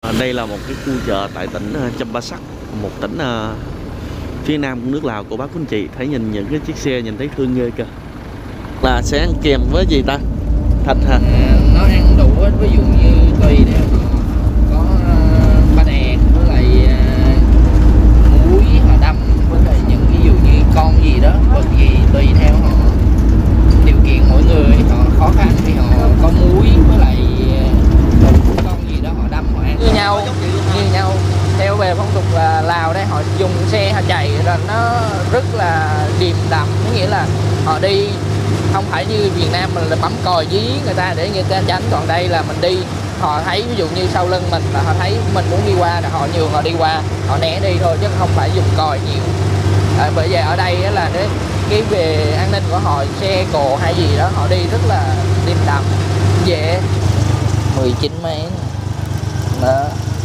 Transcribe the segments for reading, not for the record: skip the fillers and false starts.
Đây là một cái khu chợ tại tỉnh Champasak, một tỉnh phía nam của nước Lào. Cô bác quý anh chị thấy nhìn những cái chiếc xe nhìn thấy thương ghê kìa. Là sẽ ăn kèm với gì ta? Thịt hả? Nó ăn đủ hết, ví dụ như tùy để họ có bánh ẹt với lại muối họ đâm với lại những ví dụ như con gì đó, vật gì tùy theo họ điều kiện mỗi người, họ khó khăn thì họ có muối với lại con gì đó họ đâm họ ăn như nhau. Theo về phong tục Lào đây họ dùng xe họ chạy là nó rất là điềm đạm, có nghĩa là họ đi không phải như Việt Nam mình là bấm còi dí người ta để người ta tránh, còn đây là mình đi họ thấy ví dụ như sau lưng mình là họ thấy mình muốn đi qua là họ nhường họ đi qua, họ né đi thôi chứ không phải dùng còi nhiều. Bởi vậy ở đây là cái về an ninh của họ, xe cộ hay gì đó họ đi rất là điềm đạm dễ. 19 mấy đó.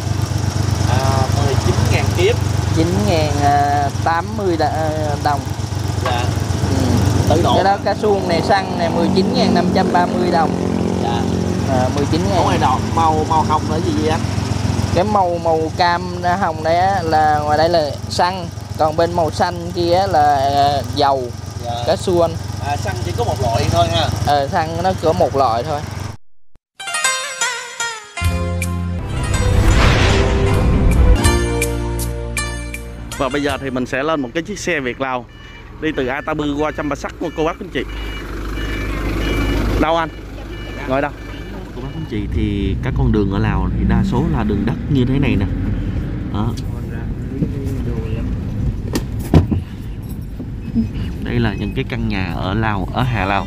19.000 tiếp, 9.080 đồng. Dạ. Tự độ. Cái đó cá suông này xăng này 19.530 đồng. Dạ. 19.000. Có ngoài đọt màu hồng là gì anh? Cái màu cam hồng đấy á, là ngoài đây là xăng, còn bên màu xanh kia là dầu. Dạ. Cá suông. Xăng chỉ có một loại thôi ha. Xăng nó có một loại thôi. Và bây giờ thì mình sẽ lên một cái chiếc xe Việt Lào đi từ Atabu qua Champasak của cô bác anh chị. Đâu anh? Ngồi đâu? Cô bác anh chị thì các con đường ở Lào thì đa số là đường đất như thế này nè. Đó. Đây là những cái căn nhà ở Lào, ở Hà Lào.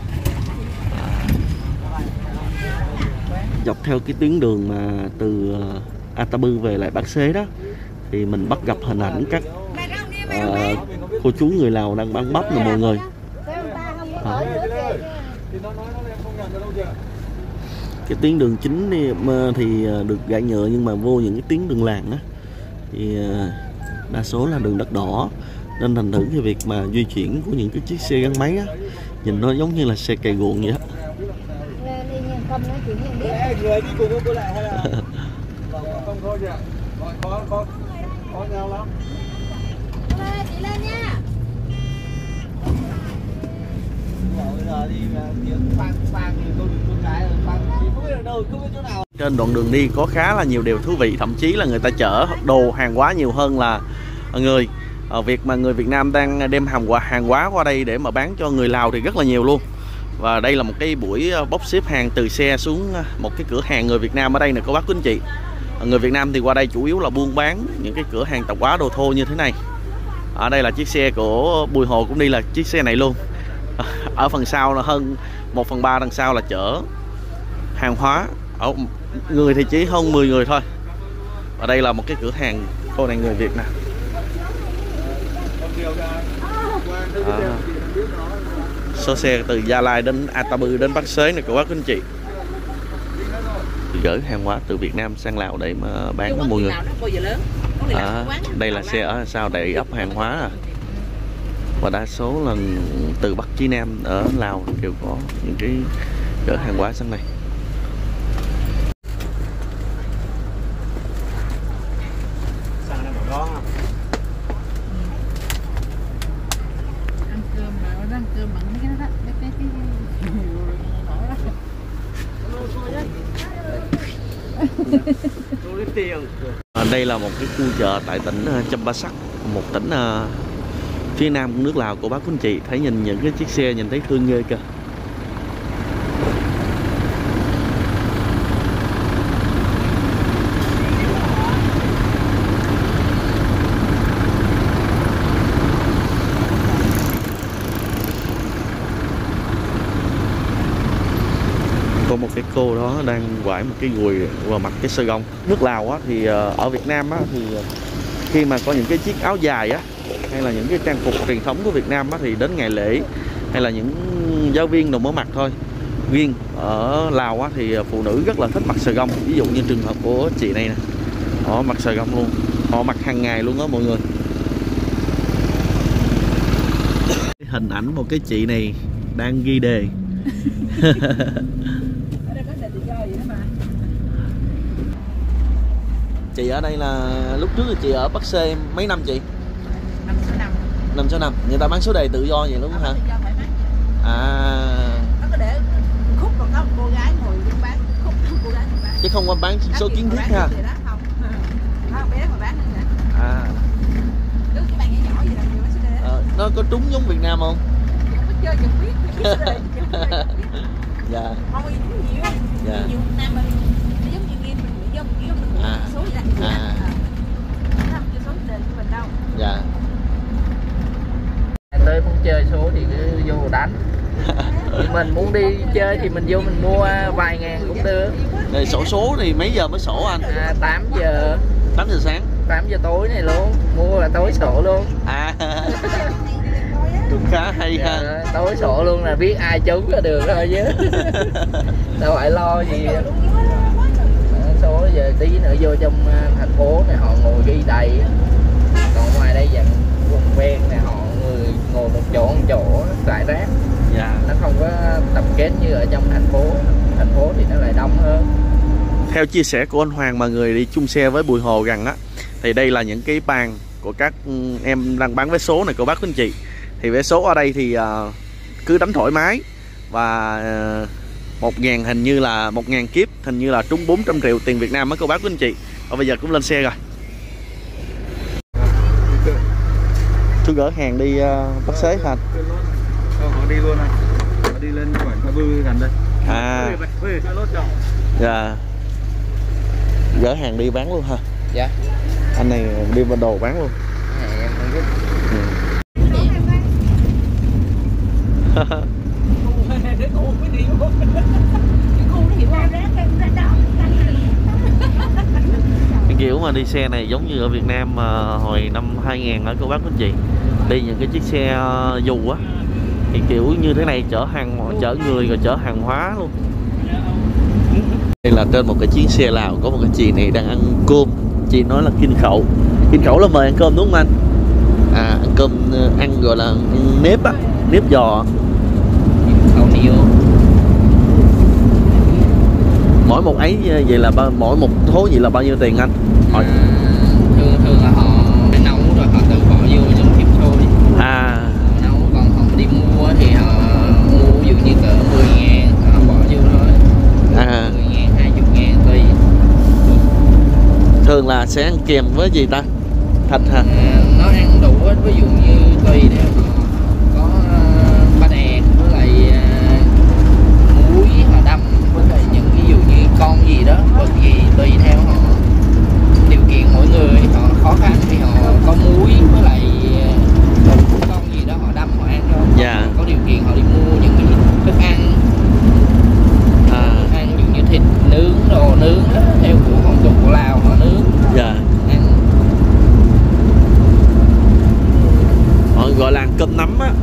Dọc theo cái tuyến đường mà từ Atabu về lại Bắc Xế đó thì mình bắt gặp hình ảnh các cô chú người Lào đang bán bắp nè mọi người. Cái tuyến đường chính thì được gạch nhựa, nhưng mà vô những cái tuyến đường làng á thì đa số là đường đất đỏ, nên thành thử cái việc mà di chuyển của những cái chiếc xe gắn máy á nhìn nó giống như là xe cày ruộng vậy á. Người đi cùng cô lại hay là không thôi chị ạ. Có nhau lắm. Chị lên nha. Bây giờ đi tiếng phang thì tôi được con gái phang thì không biết ở đâu, không biết chỗ nào. Trên đoạn đường đi có khá là nhiều điều thú vị, thậm chí là người ta chở đồ hàng hóa nhiều hơn là người. Việc mà người Việt Nam đang đem hàng hóa qua đây để mà bán cho người Lào thì rất là nhiều luôn. Và đây là một cái buổi bốc xếp hàng từ xe xuống một cái cửa hàng người Việt Nam ở đây nè cô bác quý anh chị. Người Việt Nam thì qua đây chủ yếu là buôn bán những cái cửa hàng tạp hóa đồ thô như thế này. Ở đây là chiếc xe của Bùi Hồ cũng đi là chiếc xe này luôn. Ở phần sau là hơn 1/3 đằng sau là chở hàng hóa. Ở người thì chỉ hơn 10 người thôi. Ở đây là một cái cửa hàng cô này người Việt nè. Số xe từ Gia Lai đến Atabu đến Bắc Xế này cô bác anh chị. Gửi hàng hóa từ Việt Nam sang Lào để mà bán đó mọi người. Đây là xe ở sau đầy ắp hàng hóa và đa số là từ Bắc chí Nam ở Lào đều có những cái gửi hàng hóa sang này. Đây là một cái khu chợ tại tỉnh Champasak, một tỉnh phía nam của nước Lào. Cô bác quý anh chị thấy nhìn những cái chiếc xe nhìn thấy thương ghê kìa. Có một cái cô đó đang quải một cái gùi vào mặt cái sợi gông. Nước Lào á, thì ở Việt Nam á, thì khi mà có những cái chiếc áo dài á, hay là những cái trang phục truyền thống của Việt Nam á, thì đến ngày lễ hay là những giáo viên đồ mới mặc thôi. Riêng ở Lào á, thì phụ nữ rất là thích mặc sợi gông. Ví dụ như trường hợp của chị này nè, họ mặc sợi gông luôn, họ mặc hàng ngày luôn đó mọi người. Hình ảnh một cái chị này đang ghi đề. Chị ở đây là lúc trước thì chị ở Bắc Xê mấy năm chị? 5-6 năm. Người ta bán số đề tự do vậy đúng không hả? À. Nó có để khúc còn có một cô gái ngồi bán khúc, cô gái bán. Chứ không có bán số kiến thiết ha. Không. Không bé mà bán nữa. À. Cứ cái bàn nhỏ gì làm gì bán số đề. Nó có trúng giống Việt Nam không? Nó chơi chừng biết. Dạ. Không có gì nhiều. Dạ. Nhiều Nam mình nó giống như game mình giống kiểu mình số gì đó. Nó không chơi số đề của mình đâu. Dạ. Tới muốn chơi số thì cứ vô đánh. Nhưng mình muốn đi chơi thì mình vô mình mua vài ngàn cũng được. Rồi sổ số thì mấy giờ mới sổ anh? 8 giờ. 8 giờ sáng. 8 giờ tối này luôn, mua là tối sổ luôn. À. Cũng khá hay ha. Tối sổ luôn là biết ai trúng là được thôi chứ. Đâu phải lo gì. Số giờ tí nữa vô trong thành phố này họ ngồi ghi đầy. Còn ngoài đây dặn vùng ven này họ người ngồi một chỗ rải rác. Dạ. Nó không có tập kết như ở trong thành phố. Thành phố thì nó lại đông hơn. Theo chia sẻ của anh Hoàng mà người đi chung xe với Bùi Hồ gần á, thì đây là những cái bàn của các em đang bán vé số này cô bác quý anh chị. Thì vé số ở đây thì cứ đánh thoải mái. Và 1.000 hình như là 1.000 kiếp, hình như là trúng 400 triệu tiền Việt Nam á cô bác quý anh chị. Và bây giờ cũng lên xe rồi. Tôi gỡ hàng đi Bắc Xế hả? Họ đi luôn anh. Họ đi lên quảng Tha Bư gần đây. À. Dạ. Gỡ hàng đi bán luôn hả? Dạ. Anh này đi bên đồ bán luôn. Em không biết. Cái kiểu mà đi xe này giống như ở Việt Nam hồi năm 2000 ở cô bác quý anh chị. Đi những cái chiếc xe dù á thì kiểu như thế này chở chở người rồi chở hàng hóa luôn. Đây là trên một cái chuyến xe Lào có một cái chị này đang ăn cơm. Chị nói là kinh khẩu. Kinh khẩu là mời ăn cơm đúng không anh? À, ăn cơm ăn gọi là nếp á, nếp giò. Khẩu niêu. Mỗi một ấy vậy là mỗi một thố vậy là bao nhiêu tiền anh? Hỏi. Thường là họ nấu rồi họ tự bỏ vô trong thiệp thôi. À. Nấu còn họ đi mua thì họ mua ví dụ như cỡ 10.000 họ bỏ vô thôi. 10.000, 20.000 tùy. Thường là sẽ ăn kèm với gì ta? Thịt hả? Nó ăn đủ hết, ví dụ như tùy theo họ có ba đèn với lại muối họ đâm với lại những ví dụ như con gì đó, vật gì tùy theo họ điều kiện mỗi người họ khó khăn thì họ có muối với lại con gì đó họ đâm họ ăn thôi. Dạ. Có điều kiện họ đi mua những cái thức ăn ăn ví dụ như thịt nướng, đồ nướng đó, theo của phong tục của Lào họ nướng. Dạ. Ăn. Họ gọi là cơm nắm á.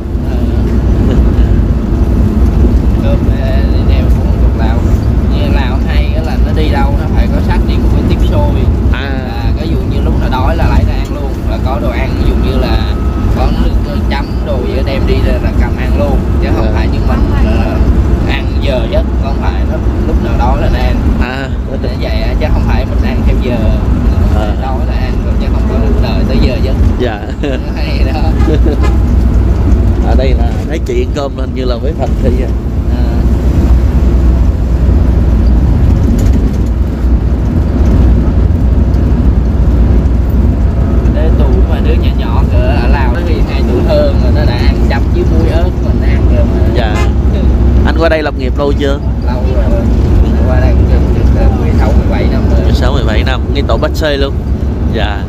Cơm theo phong tục Lào. Như Lào hay là nó đi đâu nó phải có sách đi một cái tiếp xôi. Ví dụ như lúc nào đói là lấy ra ăn luôn, là có đồ ăn ví dụ như là có nước chấm đồ gì đó đem đi là cầm ăn luôn, chứ không phải như mình ăn giờ giấc, không phải nó lúc nào đói là nên ăn. Để vậy chứ không phải mình ăn theo giờ đói là ăn rồi, chứ không có đợi tới giờ giấc. Dạ. Hay đó. Ở đây là thấy chị ăn cơm hình như là với Thành Thi à. Để tụi mà đứa nhỏ nhỏ cỡ ở Lào nó thì 2 tuổi hơn rồi nó đã ăn chấm với muối ớt mình ăn rồi mà. Dạ. Anh qua đây lập nghiệp lâu chưa? Lâu rồi. Qua đây cũng được 16, 17 năm rồi. 16, 17 năm, ngay tổ Bách Xê luôn. Dạ.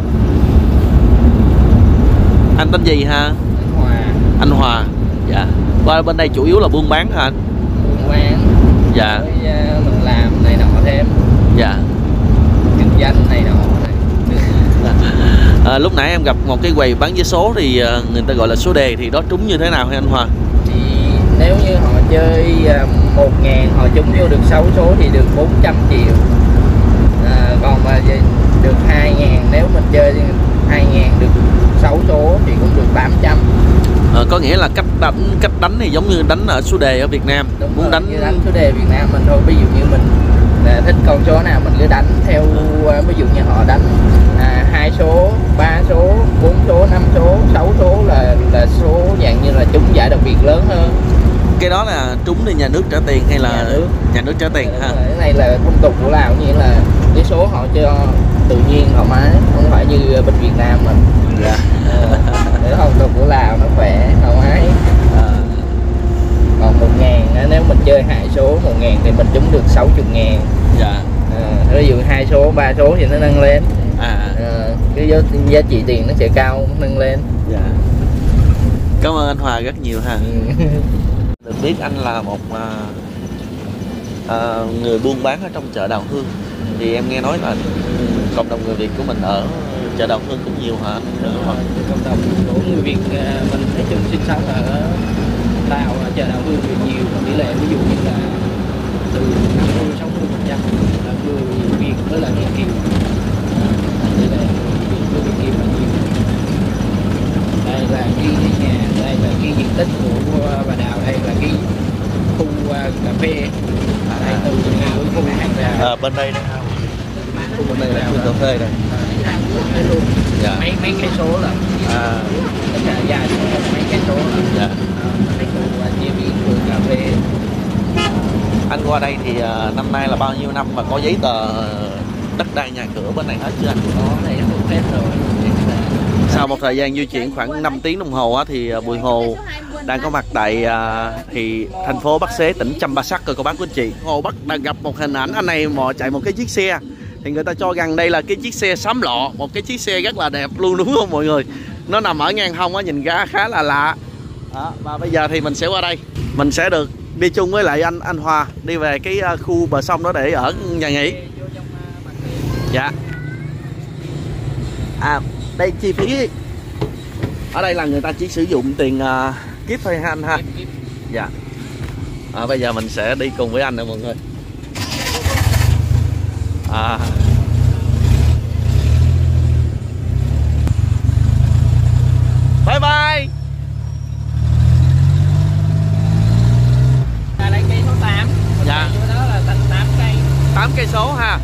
Anh tên gì ha? Anh Hòa. Anh Hòa. Dạ. Qua bên đây chủ yếu là buôn bán hả anh? Buôn bán. Dạ. Với mình làm này nọ thêm. Dạ. Kinh doanh này nọ. Lúc nãy em gặp một cái quầy bán vé số thì người ta gọi là số đề, thì đó trúng như thế nào hả anh Hòa? Thì nếu như họ chơi 1.000 họ trúng vô được 6 số thì được 400 triệu. Còn mà được 2.000 nếu mình chơi 2.000 được 6 số thì cũng được 800. Có nghĩa là cách đánh thì giống như đánh ở số đề ở Việt Nam. Đúng muốn rồi, đánh như đánh số đề Việt Nam mình thôi. Ví dụ như mình thích con số nào mình cứ đánh theo. Ví dụ như họ đánh 2 số, 3 số, 4 số, 5 số, 6 số là số dạng như là trúng giải đặc biệt lớn hơn. Cái đó là trúng thì nhà nước trả tiền hay là nhà nước trả tiền ha? Cái này là phong tục của Lào, như là cái số họ cho tự nhiên thoải mái, không phải như bên Việt Nam mình. Dạ. Cái phong tục của Lào nó khỏe, thoải mái. Còn 1.000 nếu mình chơi 2 số 1.000 thì mình trúng được 60.000. Dạ. Ví dụ 2 số, 3 số thì nó nâng lên. Cái giá trị tiền nó sẽ cao, nâng lên. Dạ. Cảm ơn anh Hòa rất nhiều ha. Được biết anh là một người buôn bán ở trong chợ Đào Hương. Thì em nghe nói là cộng đồng người Việt của mình ở chợ Đào Hương cũng nhiều hả? Cộng đồng của người Việt mình nói chung sinh sống ở Lào, chợ Đào Hương nhiều, tỷ lệ ví dụ như là từ 50-60% là người Việt với lại Việt kiều. Tỷ lệ Việt với Việt kiều là nhiều. Đây là cái nhà, đây là cái diện tích của bà Đào, đây là cái khu cà phê. Đây từ khu hàng ra. Bên đây đây ha. Bên đây là khu cà phê đây. Luôn. Dạ. Mấy cây số là tất cả dài mấy cây số là dạ. mấy khu chế biến vườn cà phê. Anh qua đây thì năm nay là bao nhiêu năm mà có giấy tờ đất đai nhà cửa bên này hết chưa anh? Có này được phép rồi. Sau một thời gian di chuyển khoảng 5 tiếng đồng hồ á, thì Bùi Hồ đang có mặt tại thì thành phố Bắc Xế, tỉnh Champasak rồi cô bác quý anh chị. Hồ Bắc đang gặp một hình ảnh anh này mò chạy một cái chiếc xe, thì người ta cho rằng đây là cái chiếc xe xám lọ, một cái chiếc xe rất là đẹp luôn đúng không mọi người? Nó nằm ở ngang hông á, nhìn ra khá là lạ. Đó, và bây giờ thì mình sẽ qua đây, mình sẽ được đi chung với lại anh Hòa đi về cái khu bờ sông đó để ở nhà nghỉ. Dạ. Đây chi phí ở đây là người ta chỉ sử dụng tiền kíp thôi ha anh ha. Dạ. Bây giờ mình sẽ đi cùng với anh nè mọi người. Bye bye. Đây cây số 8. Dạ. Chỗ đó là thành 8 cây. 8 cây số ha.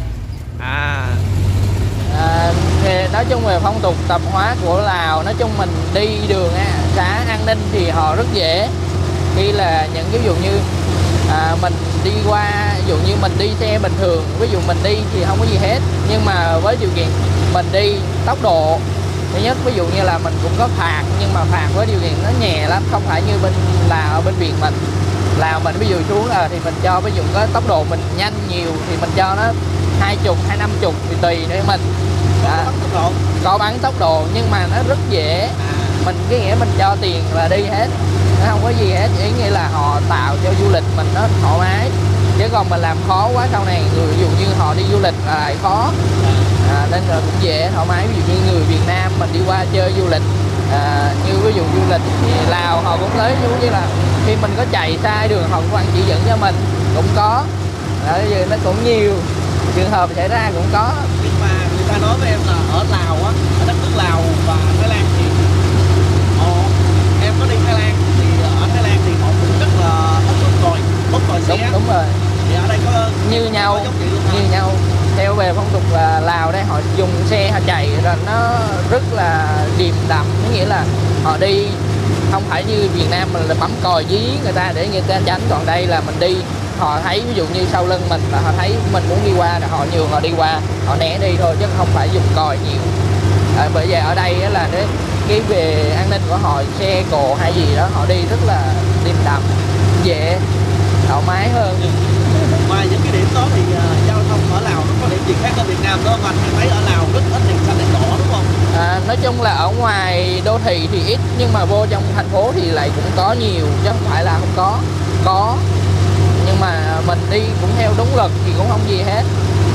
Thì nói chung về phong tục tập hóa của Lào, nói chung mình đi đường xã An Ninh thì họ rất dễ. Khi là những ví dụ như mình đi qua, ví dụ như mình đi xe bình thường, ví dụ mình đi thì không có gì hết, nhưng mà với điều kiện mình đi tốc độ, thứ nhất ví dụ như là mình cũng có phạt, nhưng mà phạt với điều kiện nó nhẹ lắm, không phải như bên Lào, ở bên Việt mình. Lào mình ví dụ xuống thì mình cho ví dụ có tốc độ mình nhanh nhiều thì mình cho nó 20 hay 50 thì tùy để mình. Có bắn tốc độ nhưng mà nó rất dễ. Mình cái nghĩa mình cho tiền là đi hết, nó không có gì hết, ý nghĩa là họ tạo cho du lịch mình nó thoải mái, chứ còn mình làm khó quá sau này người ví dụ như họ đi du lịch là lại khó. Nên là cũng dễ thoải mái. Ví dụ như người Việt Nam mình đi qua chơi du lịch, như ví dụ du lịch thì Lào họ cũng lấy như là khi mình có chạy sai đường họ cũng chỉ dẫn cho mình, cũng có. Giờ nó cũng nhiều trường hợp xảy ra cũng có. Nhưng mà người ta nói với em là ở Lào á, ở đất nước Lào và Thái Lan thì em có đi Thái Lan thì ở Thái Lan thì họ cũng rất là bốc còi xe. Đúng rồi. Thì ở đây có như nhau. Theo về phong tục Lào đây, họ dùng xe họ chạy rồi nó rất là điềm đạm, nghĩa là họ đi không phải như Việt Nam mình là bấm còi dí người ta để người ta tránh, còn đây là mình đi họ thấy ví dụ như sau lưng mình là họ thấy mình muốn đi qua là họ nhường họ đi qua, họ né đi thôi chứ không phải dùng còi nhiều. Bởi vậy ở đây là cái về an ninh của họ, xe cộ hay gì đó họ đi rất là điềm đạm, dễ, thoải mái hơn. Ngoài những cái điểm đó thì giao thông ở Lào nó có điểm gì khác ở Việt Nam đó không anh? Em thấy ở Lào rất ít đèn xanh đèn đỏ đúng không? Nói chung là ở ngoài đô thị thì ít, nhưng mà vô trong thành phố thì lại cũng có nhiều, chứ không phải là không có. Nhưng mà mình đi cũng theo đúng luật thì cũng không gì hết.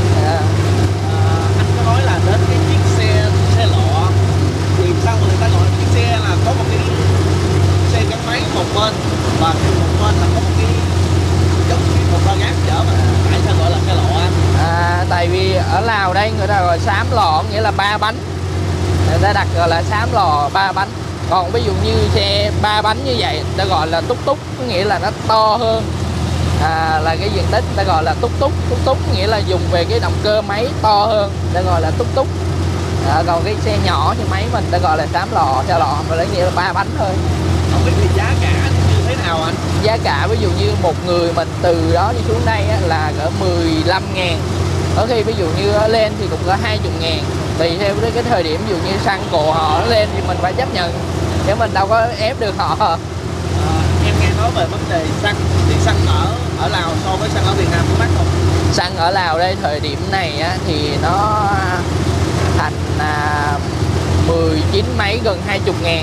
Anh có nói là đến cái chiếc xe lọ thì sao mà người ta gọi chiếc xe là có một cái xe gắn máy một bên và một bên là có một cái giống như một ba gác chở, mà tại sao gọi là xe lọ anh? Tại vì ở Lào đây người ta gọi xám lọ, nghĩa là 3 bánh, người ta đặt gọi là xám lò 3 bánh. Còn ví dụ như xe 3 bánh như vậy người ta gọi là túc túc, có nghĩa là nó to hơn. là cái diện tích ta gọi là túc túc. Túc túc nghĩa là dùng về cái động cơ máy to hơn, ta gọi là túc túc. Còn cái xe nhỏ thì máy mình ta gọi là xám lò, xe lò mà lấy nghĩa là 3 bánh thôi. Không biết thì giá cả như thế nào anh? Giá cả ví dụ như một người mình từ đó đi xuống đây á, là cỡ 15.000. Có khi ví dụ như lên thì cũng có 20.000. Tùy theo cái thời điểm, ví dụ như xăng cộ họ lên thì mình phải chấp nhận, chứ mình đâu có ép được họ. Em nghe nói về vấn đề xăng thì xăng ở Lào so với xăng ở Việt Nam có mắc không? Xăng ở Lào đây thời điểm này á, thì nó thành 19 mấy gần 20.000.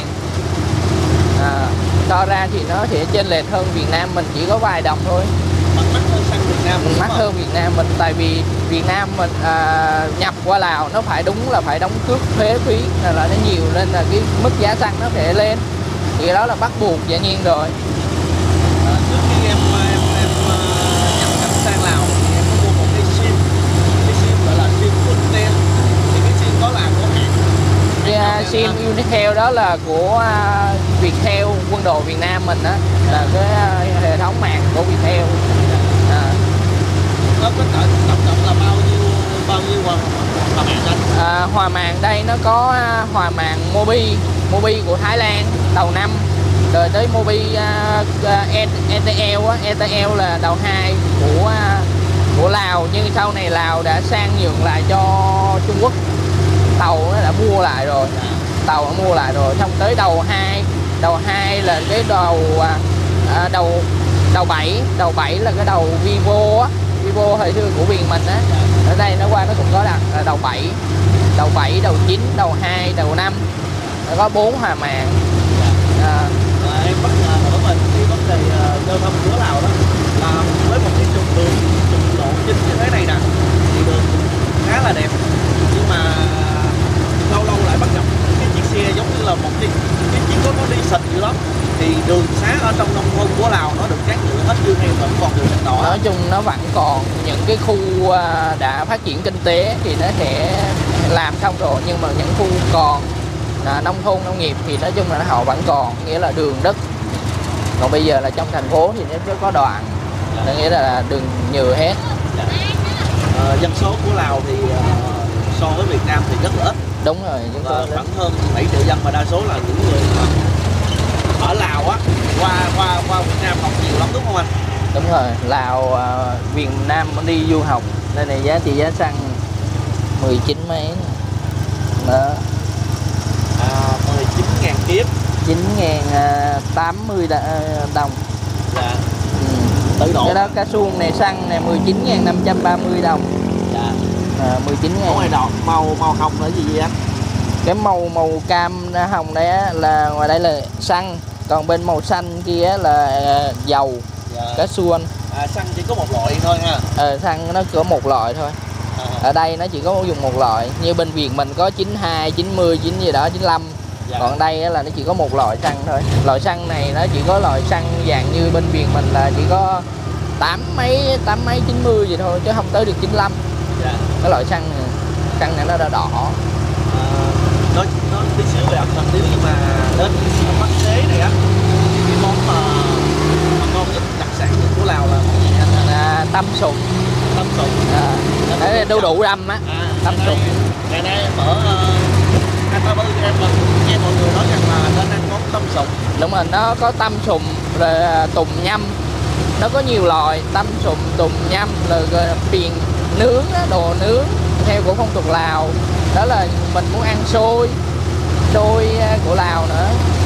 Đo ra thì nó sẽ chênh lệch hơn Việt Nam mình chỉ có vài đồng thôi. Mắc hơn xăng Việt Nam mình, mắc hơn Việt Nam mình, tại vì Việt Nam mình nhập qua Lào nó phải đúng là phải đóng cước thuế phí là nó nhiều, nên là cái mức giá xăng nó sẽ lên, thì đó là bắt buộc dĩ nhiên rồi. Trước khi em nhập cảnh sang Lào thì em có mua một cái sim gọi là sim Unitel. Thì cái sim đó là của hãng Sim Unitel đó là của Viettel, quân đội Việt Nam mình á, là cái hệ thống mạng của Viettel. Nó có tổng cộng là bao nhiêu hòa mạng anh? Hòa mạng đây nó có hòa mạng Mobi của Thái Lan đầu năm, rồi tới Mobi ETL ETL là đầu 2 của Lào, nhưng sau này Lào đã sang nhượng lại cho Trung Quốc. Tàu nó đã mua lại rồi, xong tới đầu 2 là cái đầu 7 là cái đầu Vivo á, Vivo hồi xưa của Viền mình á. Ở đây nó qua nó cũng có đặt là đầu 7, đầu 9, đầu 2, đầu 5. Nó có 4 hòa mạng. Em bất ngờ ở mình cái vấn đề giao thông của Lào đó là với một cái trục lộ chính như thế này nè thì đường khá là đẹp, nhưng mà lâu lại bắt gặp cái chiếc xe giống như là một cái chiếc có nó đi xịt gì đó, thì đường xá ở trong nông thôn của Lào nó được cát nhựa hết chưa, hay vẫn còn đường đèn đỏ? Nói chung nó vẫn còn những cái khu đã phát triển kinh tế thì nó sẽ làm xong rồi, nhưng mà những khu còn nông thôn nông nghiệp thì nói chung là họ vẫn còn, nghĩa là đường đất. Còn bây giờ là trong thành phố thì nó có đoạn, nó nghĩa là đường nhựa hết. Dân số của Lào thì so với Việt Nam thì rất là ít. Đúng rồi, chúng tôi khoảng hơn 7 triệu dân, mà đa số là những người ở Lào á qua Việt Nam học nhiều lắm, đúng không anh? Đúng rồi, Lào Việt Nam đi du học nên này giá xăng 19 mấy đó. 19.000 kiếp, 9.080 đồng. Dạ. Tự độ. Cái đó cá suông này xăng này 19.530 đồng. Dạ. 19.000. Có ngoài đọt màu hồng là gì anh? Cái màu cam hồng đấy á, là ngoài đây là xăng, còn bên màu xanh kia là dầu. Dạ. Cá suông. Xăng chỉ có một loại thôi ha. Xăng nó có một loại thôi. Ở đây nó chỉ có dùng một loại, như bên Việt mình có 92, 90, 9 gì đó, 95. Dạ. Còn đây là nó chỉ có một loại xăng thôi. Loại xăng này nó chỉ có loại xăng dạng như bên Việt mình là chỉ có 8 mấy 90 gì thôi, chứ không tới được 95. Dạ. Cái loại xăng này nó đã đỏ. Nó tí xíu về ẩm thực tí, nhưng mà đến Bắc Tế này á, cái món mà ngon nhất đặc sản nhất của Lào là món gì anh? Tâm sụn. Đấy là đu đủ đâm á. Tâm sụn. Ngày nay em ở anh ba bư em nghe mọi người nói rằng là nên ăn món tâm sụn. Đúng rồi, nó có tâm sụn rồi tùng nhâm, nó có nhiều loại tâm sụn, tùng nhâm, rồi phiền nướng á, đồ nướng theo của phong tục Lào. Đó là mình muốn ăn xôi của Lào nữa.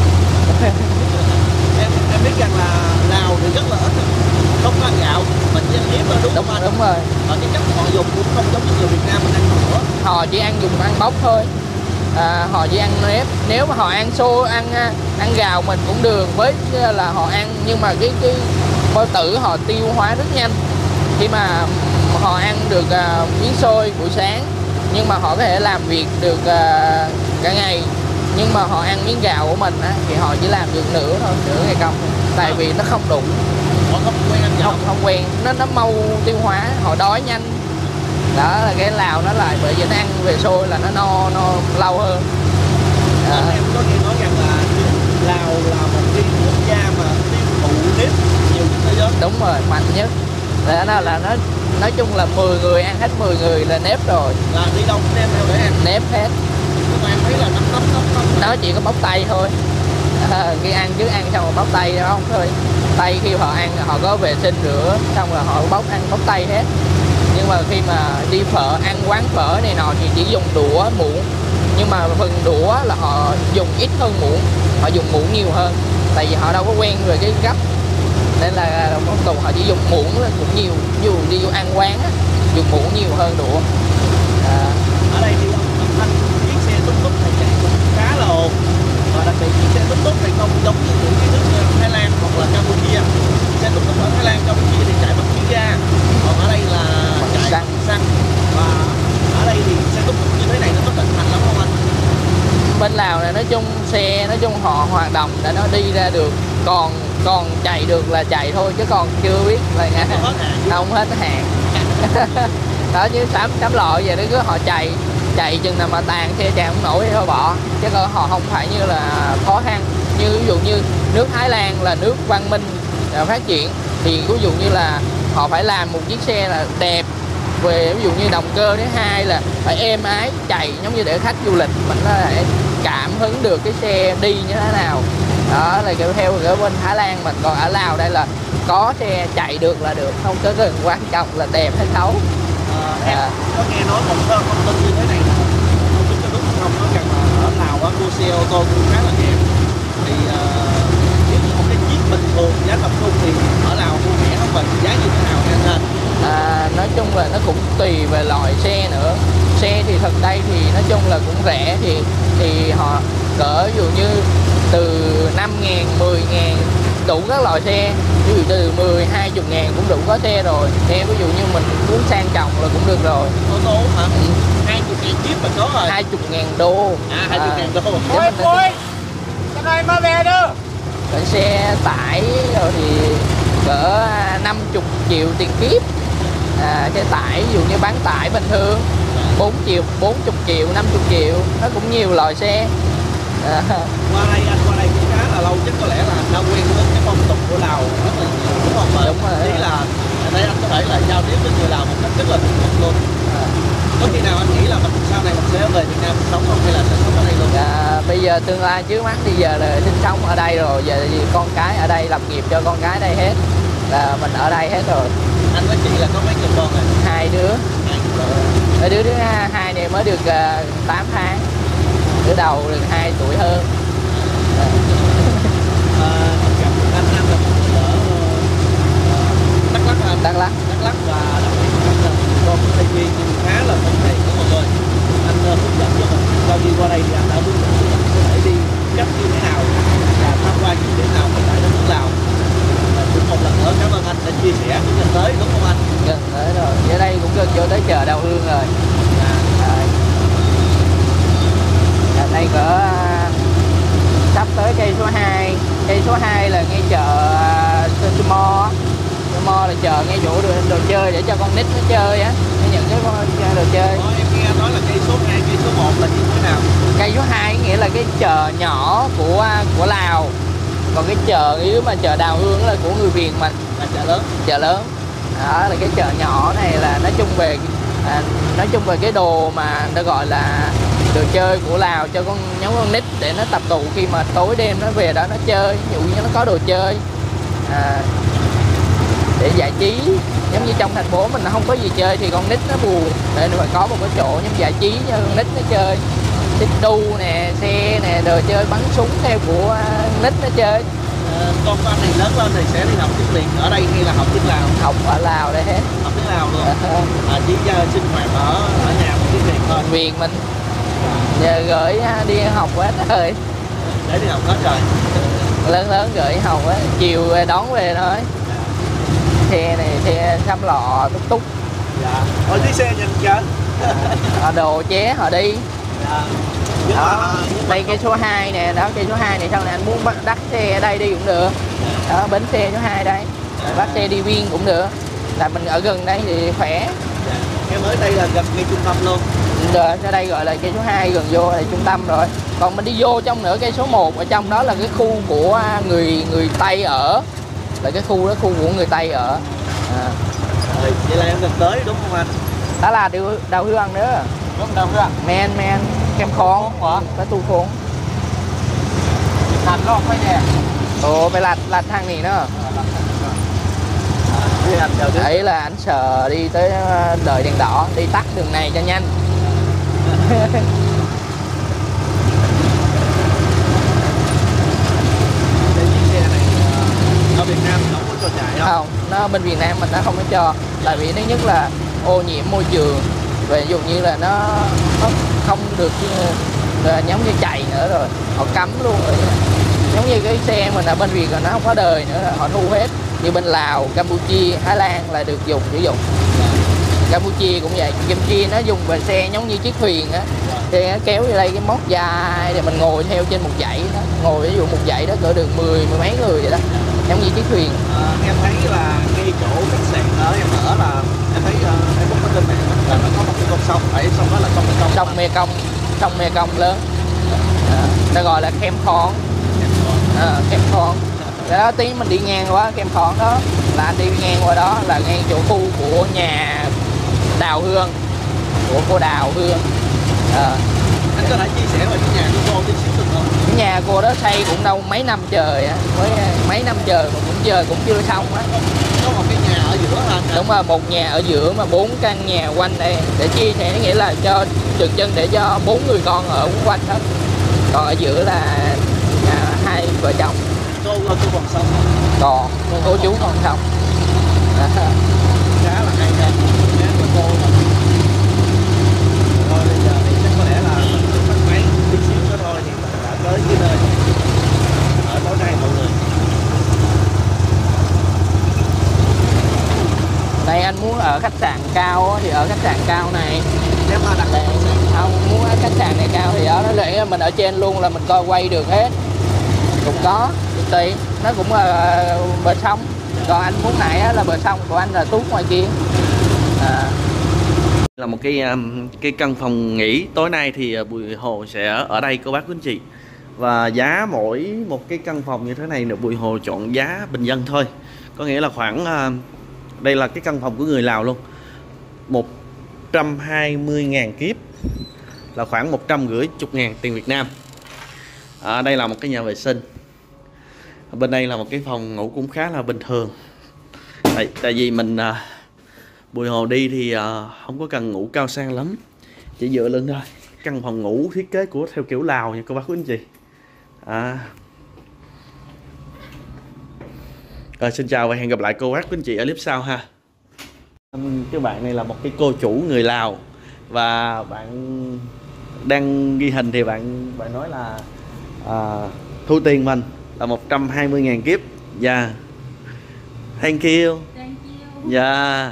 Em biết rằng là Lào thì rất là ít không ăn gạo, mình chỉ ăn nếp thôi, đúng không anh? Đúng rồi. Cái cách họ dùng cũng không giống như người Việt Nam mình ăn nữa. Họ chỉ ăn bốc thôi. Họ chỉ ăn nếp. Nếu mà họ ăn xôi, ăn gạo mình cũng được, với là họ ăn, nhưng mà cái bao tử họ tiêu hóa rất nhanh. Khi mà họ ăn được miếng xôi buổi sáng, nhưng mà họ có thể làm việc được cả ngày, nhưng mà họ ăn miếng gạo của mình á, thì họ chỉ làm được nửa ngày công, tại vì nó không đủ. Họ không quen ăn gạo. Không quen, nó mau tiêu hóa, họ đói nhanh. Đó là cái Lào nó lại, bởi vì nó ăn về xôi là nó lâu hơn. Em có nghe nói rằng là Lào là một cái quốc gia mà tiêu thụ nếp nhiều nhất thế giới. Đúng rồi, mạnh nhất. Là nó nói chung là 10 người ăn hết 10 người là nếp rồi. Là đi đâu cũng đem theo để ăn. Nếp hết. Nhưng mà em thấy là nấm. Nó chỉ có bóc tay thôi. Khi ăn chứ ăn xong rồi bóc tay đó không thôi. Tay khi họ ăn họ có vệ sinh rửa xong rồi họ bóc tay hết. Nhưng mà khi mà đi phở, ăn quán phở này nọ thì chỉ dùng đũa, muỗng. Nhưng mà phần đũa là họ dùng ít hơn muỗng, họ dùng muỗng nhiều hơn. Tại vì họ đâu có quen về cái gấp, nên là phong tục họ chỉ dùng muỗng là cũng nhiều. Dù đi vô ăn quán á, dùng muỗng nhiều hơn đũa. Ở đây thì âm thanh chiếc xe túc túc này chạy cũng khá là ồn. Và đặc biệt chiếc xe túc túc này không giống như những cái nước Thái Lan hoặc là Campuchia. Xe túc túc ở Thái Lan, Campuchia thì chạy bằng khí ga, còn ở đây là chạy bằng xăng. Và ở đây thì xe túc túc như thế này nó có thịnh hành lắm không anh? Bên Lào này nói chung họ hoạt động để nó đi ra được, còn chạy được là chạy thôi, chứ còn chưa biết là không hết hạn. Đó, chứ sắm lọ về đấy cứ họ chạy chừng nào mà tàn xe chạy không nổi thì thôi bỏ, chứ còn họ không phải như là khó khăn. Như ví dụ như nước Thái Lan là nước văn minh phát triển, thì ví dụ như là họ phải làm một chiếc xe là đẹp về, ví dụ như động cơ thứ hai là phải êm ái chạy, giống như để khách du lịch mình có thể cảm hứng được cái xe đi như thế nào. Đó là kiểu theo ở bên Thái Lan mình. Còn ở Lào đây là có xe chạy được là được, không có cần quan trọng là đẹp hay xấu. Em có nghe nói một thông tin như thế này là không biết có đúng không, nói rằng là ở Lào á, mua xe ô tô cũng khá là rẻ. Thì nếu như một cái chiếc bình thường giá tập trung thì ở Lào mua rẻ không, và giá như thế nào nha anh? Nói chung là nó cũng tùy về loại xe nữa. Xe thì thật đây thì nói chung là cũng rẻ, thì họ cỡ ví dụ như từ 5.000, 10.000 đủ các loại xe. Ví dụ từ 10, 20 ngàn cũng đủ có xe rồi. Ví dụ như mình muốn sang trọng là cũng được rồi. Ô tô hả? 20 ngàn chiếc mà có rồi. 20 ngàn đô. 20 ngàn đô. Ôi, cái này mà về đâu? Cái xe tải rồi thì cỡ 50 triệu tiền kiếp. Xe tải ví dụ như bán tải bình thường 40 triệu, 50 triệu, nó cũng nhiều loại xe. Qua đây anh qua đây cũng khá là lâu, chắc có lẽ là anh đã quen với cái phong tục của Lào rất là nhiều, đúng không? Đúng rồi. Ý là ở đây anh có thể là giao tiếp với người Lào một cách rất là thuận luôn. Có khi nào anh nghĩ là mình sau này mình sẽ về Việt Nam sống không, hay là sẽ sống ở đây luôn? Bây giờ tương lai trước mắt bây giờ là sinh sống ở đây rồi, giờ thì con cái ở đây, lập nghiệp cho con cái đây hết, là mình ở đây hết rồi. Anh với chị là có mấy người con rồi? 2 đứa. Đứa thứ hai này mới được 8 tháng, đứa đầu được 2 tuổi hơn. Anh là ở Đắk Lắk hả? Đắk Lắk và đặc biệt là con của Tây Nguyên nhưng khá là thân thiện của mọi người. Anh hướng dẫn cho mình sau khi qua đây thì anh đã hướng dẫn cho mình có thể đi cách như thế nào và tham quan như thế nào tại đất nước Lào. Cũng một lần nữa cảm ơn anh đã chia sẻ cũng gần tới, đúng không anh? Gần tới rồi, ở đây cũng gần vô tới chợ Đào Hương rồi. Đây cỡ sắp tới cây số 2. Cây số 2 là ngay chợ Mo. Mo là chợ ngay chỗ đồ chơi để cho con nít nó chơi á, những cái đồ chơi. Em nghe nói là cây số 2, cây số 1 là như thế nào? Cây số 2 nghĩa là cái chợ nhỏ của Lào. Còn cái chợ nếu mà chợ Đào Hương là của người Việt mình, là chợ lớn. Chợ lớn. Đó là cái chợ nhỏ này là nói chung về cái đồ mà nó gọi là đồ chơi của Lào cho nhóm con nít để nó tập tụ khi mà tối đêm nó về đó nó chơi. Ví dụ như nó có đồ chơi để giải trí, giống như trong thành phố mình nó không có gì chơi thì con nít nó buồn, để phải có một cái chỗ giống giải trí cho con nít nó chơi. Xích đu nè, xe nè, đồ chơi bắn súng theo của con nít nó chơi. Con anh này lớn lên thì sẽ đi học tiếng Việt ở đây hay là học tiếng Lào? Học ở Lào đây hết. Học tiếng Lào luôn. Chỉ sinh hoạt ở nhà một tiếng Việt thôi. Việt mình giờ gửi đi học hết rồi. Để đi học hết rồi. Lớn gửi học á, chiều đón về thôi. Xe này xe xăm lọ túc túc. Dạ. Ở dưới xe nhìn kìa. Họ đồ chế họ đi. Dạ. Đó, đây cây số 2 nè, đó cây số 2 này sau này anh muốn bắt đắt xe ở đây đi cũng được. Đó, bến xe số 2 đây. Bắt xe đi Viên cũng được. Là mình ở gần đây thì khỏe. Em ở đây là gần ngay trung tâm luôn. Rồi, ở đây gọi là cây số 2 gần vô là trung tâm rồi. Còn mình đi vô trong nữa cây số 1 ở trong đó là cái khu của người Tây ở. là cái khu đó khu của người Tây ở. Rồi, vậy là em gần tới đúng không anh? Đó là đào hương nữa. Đúng đâu các bạn. Men kem khón cái tu khốn. Thành lo phải nè. Ồ phải lạt thang này nữa. Đấy là anh sợ đi tới đợi đèn đỏ, đi tắt đường này cho nhanh. Ở Việt Nam không có cho chạy đâu. Không, nó bên Việt Nam mình nó không có cho. Tại vì thứ nhất là ô nhiễm môi trường. Về ví dụ như là nó không được giống như chạy nữa rồi. Họ cấm luôn rồi. Giống như cái xe mình ở bên Việt là nó không có đời nữa, là họ thu hết. Như bên Lào, Campuchia, Thái Lan là được sử dụng. Campuchia cũng vậy, Campuchia nó dùng về xe giống như chiếc thuyền á, thì nó kéo về đây cái móc dài để mình ngồi theo trên một dãy đó, ngồi ví dụ một dãy đó cỡ được mười mấy người vậy đó, giống như chiếc thuyền. Em thấy là ngay chỗ khách sạn ở em ở là em thấy em có trên mạng là nó có một cái con sông, tại sông đó là sông Mê Công lớn, nó gọi là Kem Khon. Kem Khon đó, tí mình đi ngang qua Kem Khon đó là anh đi ngang qua đó là ngay chỗ khu của nhà Đào Hương, của cô Đào Hương. Anh có thể chia sẻ về cái nhà của cô tí xíu được không? Cái nhà cô đó xây cũng đâu mấy năm trời á, mới mấy năm trời mà cũng giờ cũng chưa xong á. Có một cái nhà ở giữa hả? Đúng rồi, một nhà ở giữa mà 4 căn nhà quanh đây để chia sẻ, nghĩa là cho trượt chân để cho 4 người con ở quanh hết, còn ở giữa là hai vợ chồng. Cô còn sống Còn cô chú còn sống. khá là hay ha, giá của cô mà. Rồi bây giờ thì chắc có lẽ là mình bắt máy tí xíu nữa thôi thì mình đã tới cái nơi ở tối nay mọi người. Đây anh muốn ở khách sạn cao thì ở khách sạn cao này. Nếu mà đặt Đây, không muốn ở khách sạn này cao thì ở nó để mình ở trên luôn là mình coi quay được hết. Cũng có tùy, nó cũng là bờ sông. Còn anh muốn này là bờ sông, của anh là tuốt ngoài kia. Là một cái căn phòng nghỉ tối nay thì Bùi Hồ sẽ ở đây cô bác quý anh chị. Và giá mỗi một cái căn phòng như thế này được Bùi Hồ chọn giá bình dân thôi. Có nghĩa là khoảng đây là cái căn phòng của người Lào luôn, 120.000 kiếp là khoảng 150.000 tiền Việt Nam. Đây là một cái nhà vệ sinh. Bên đây là một cái phòng ngủ cũng khá là bình thường. Tại vì mình Bùi Hồ đi thì không có cần ngủ cao sang lắm, chỉ dựa lưng thôi. Căn phòng ngủ thiết kế của theo kiểu Lào nha cô bác quý anh chị. Rồi xin chào và hẹn gặp lại cô bác quý anh chị ở clip sau ha. Cái bạn này là một cái cô chủ người Lào và bạn đang ghi hình thì bạn nói là thu tiền mình là 120.000 kiếp. Dạ. Thank you. Dạ.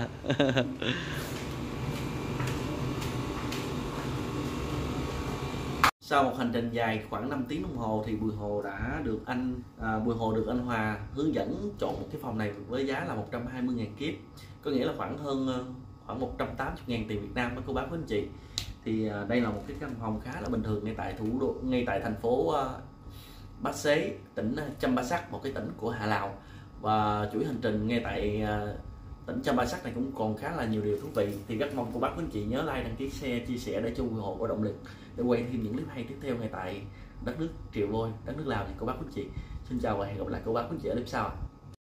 Sau một hành trình dài khoảng 5 tiếng đồng hồ thì Bùi Hồ đã được anh Hòa hướng dẫn chọn một cái phòng này với giá là 120.000 kiếp, có nghĩa là khoảng 180.000 tiền Việt Nam đó cô bác quý anh chị. Thì đây là một cái căn phòng khá là bình thường ngay tại thành phố Bát Xế, tỉnh Champasak, một cái tỉnh của Hạ Lào. Và chuỗi hành trình ngay tại tỉnh Champasak này cũng còn khá là nhiều điều thú vị. Thì rất mong cô bác quý anh chị nhớ like, đăng ký, share, chia sẻ để cho Bùi Hồ có động lực để quay thêm những clip hay tiếp theo ngay tại đất nước Triều Vôi, đất nước Lào thì cô bác quý anh chị. Xin chào và hẹn gặp lại cô bác quý anh chị ở clip sau.